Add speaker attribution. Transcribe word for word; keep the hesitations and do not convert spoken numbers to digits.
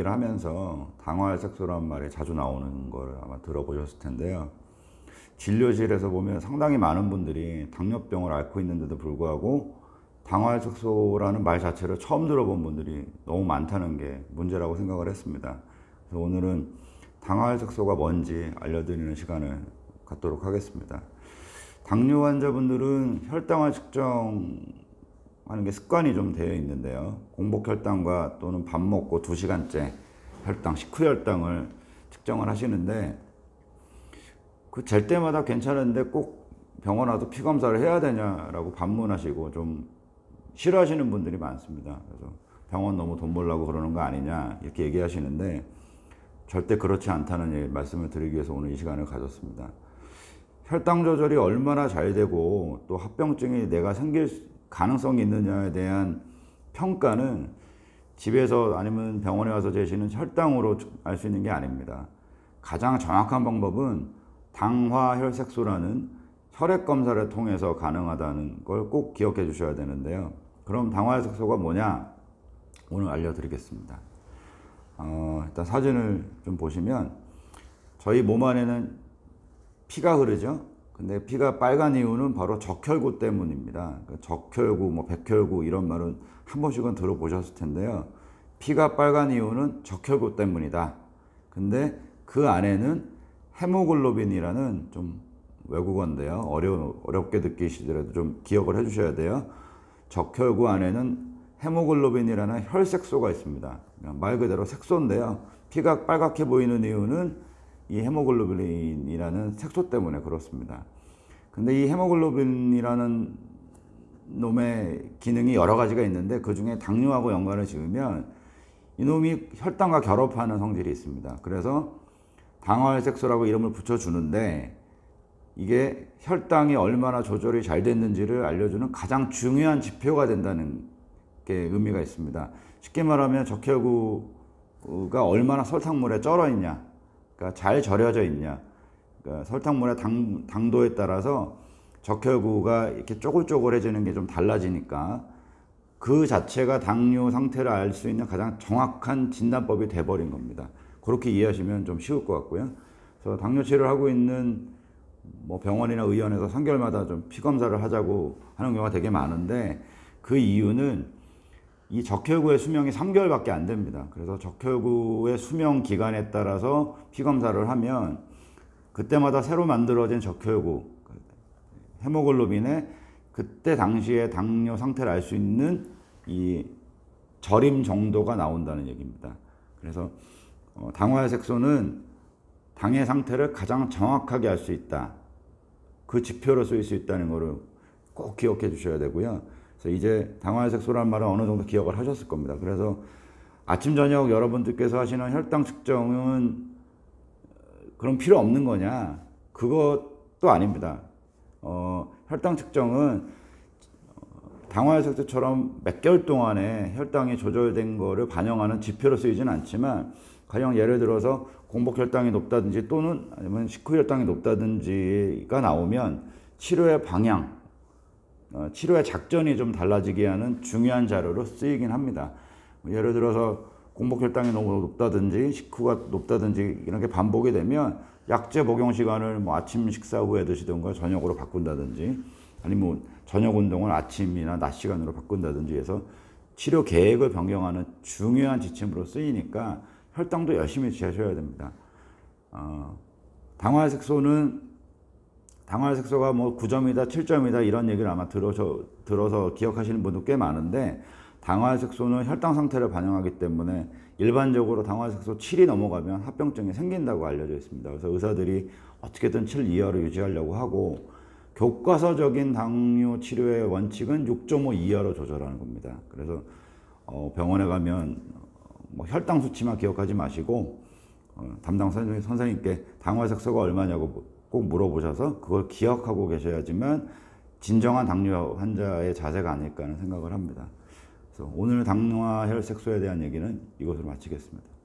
Speaker 1: 얘기를 하면서 당화혈색소라는 말이 자주 나오는 걸 아마 들어보셨을 텐데요. 진료실에서 보면 상당히 많은 분들이 당뇨병을 앓고 있는데도 불구하고 당화혈색소라는 말 자체를 처음 들어본 분들이 너무 많다는 게 문제라고 생각을 했습니다. 그래서 오늘은 당화혈색소가 뭔지 알려드리는 시간을 갖도록 하겠습니다. 당뇨 환자분들은 혈당을 측정하는 게 습관이 좀 되어 있는데요. 공복 혈당과 또는 밥 먹고 두 시간째 혈당, 식후 혈당을 측정을 하시는데 그 잴 때마다 괜찮은데 꼭 병원 와서 피 검사를 해야 되냐라고 반문하시고 좀 싫어하시는 분들이 많습니다. 그래서 병원 너무 돈 벌라고 그러는 거 아니냐 이렇게 얘기하시는데 절대 그렇지 않다는 말씀을 드리기 위해서 오늘 이 시간을 가졌습니다. 혈당 조절이 얼마나 잘 되고 또 합병증이 내가 생길 가능성이 있느냐에 대한 평가는 집에서 아니면 병원에 와서 재시는 혈당으로 알 수 있는 게 아닙니다. 가장 정확한 방법은 당화혈색소라는 혈액 검사를 통해서 가능하다는 걸 꼭 기억해 주셔야 되는데요. 그럼 당화혈색소가 뭐냐? 오늘 알려드리겠습니다. 어, 일단 사진을 좀 보시면 저희 몸 안에는 피가 흐르죠. 근데 피가 빨간 이유는 바로 적혈구 때문입니다. 적혈구, 뭐 백혈구 이런 말은 한 번씩은 들어보셨을 텐데요. 피가 빨간 이유는 적혈구 때문이다. 근데 그 안에는 헤모글로빈이라는 좀 외국어인데요. 어려, 어렵게 느끼시더라도 좀 기억을 해주셔야 돼요. 적혈구 안에는 헤모글로빈이라는 혈색소가 있습니다. 말 그대로 색소인데요. 피가 빨갛게 보이는 이유는 이 헤모글로빈이라는 색소 때문에 그렇습니다. 근데 이 헤모글로빈이라는 놈의 기능이 여러 가지가 있는데 그 중에 당뇨하고 연관을 지으면 이놈이 혈당과 결합하는 성질이 있습니다. 그래서 당화혈색소라고 이름을 붙여주는데 이게 혈당이 얼마나 조절이 잘 됐는지를 알려주는 가장 중요한 지표가 된다는 게 의미가 있습니다. 쉽게 말하면 적혈구가 얼마나 설탕물에 쩔어 있냐, 그러니까 잘 절여져 있냐, 그러니까 설탕물의 당, 당도에 따라서 적혈구가 이렇게 쪼글쪼글해지는 게 좀 달라지니까 그 자체가 당뇨 상태를 알 수 있는 가장 정확한 진단법이 돼버린 겁니다. 그렇게 이해하시면 좀 쉬울 것 같고요. 그래서 당뇨 치료를 하고 있는 뭐 병원이나 의원에서 삼 개월마다 좀 피 검사를 하자고 하는 경우가 되게 많은데 그 이유는 이 적혈구의 수명이 삼 개월밖에 안 됩니다. 그래서 적혈구의 수명 기간에 따라서 피 검사를 하면 그때마다 새로 만들어진 적혈구, 헤모글로빈의 그때 당시에 당뇨 상태를 알 수 있는 이 절임 정도가 나온다는 얘기입니다. 그래서 어, 당화혈색소는 당의 상태를 가장 정확하게 알 수 있다. 그 지표로 쓰일 수 있다는 것을 꼭 기억해 주셔야 되고요. 그래서 이제 당화혈색소라는 말은 어느 정도 기억을 하셨을 겁니다. 그래서 아침 저녁 여러분들께서 하시는 혈당 측정은 그럼 필요 없는 거냐? 그것도 아닙니다. 어, 혈당 측정은 당화혈색소처럼 몇 개월 동안에 혈당이 조절된 거를 반영하는 지표로 쓰이진 않지만 가령 예를 들어서 공복 혈당이 높다든지 또는 아니면 식후 혈당이 높다든지가 나오면 치료의 방향, 어, 치료의 작전이 좀 달라지게 하는 중요한 자료로 쓰이긴 합니다. 예를 들어서 공복 혈당이 너무 높다든지 식후가 높다든지 이런 게 반복이 되면 약제 복용 시간을 뭐 아침 식사 후에 드시던가 저녁으로 바꾼다든지 아니면 저녁 운동을 아침이나 낮 시간으로 바꾼다든지 해서 치료 계획을 변경하는 중요한 지침으로 쓰이니까 혈당도 열심히 재셔야 됩니다. 어, 당화혈색소는 당화혈색소가 뭐 구 점이다 칠 점이다 이런 얘기를 아마 들어서, 들어서 기억하시는 분도 꽤 많은데 당화혈색소는 혈당 상태를 반영하기 때문에 일반적으로 당화혈색소 칠이 넘어가면 합병증이 생긴다고 알려져 있습니다. 그래서 의사들이 어떻게든 칠 이하로 유지하려고 하고 교과서적인 당뇨 치료의 원칙은 육 점 오 이하로 조절하는 겁니다. 그래서 어, 병원에 가면 뭐 혈당 수치만 기억하지 마시고 어, 담당 선생님, 선생님께 당화혈색소가 얼마냐고 꼭 물어보셔서 그걸 기억하고 계셔야지만 진정한 당뇨 환자의 자세가 아닐까 하는 생각을 합니다. 그래서 오늘 당화혈색소에 대한 얘기는 이것으로 마치겠습니다.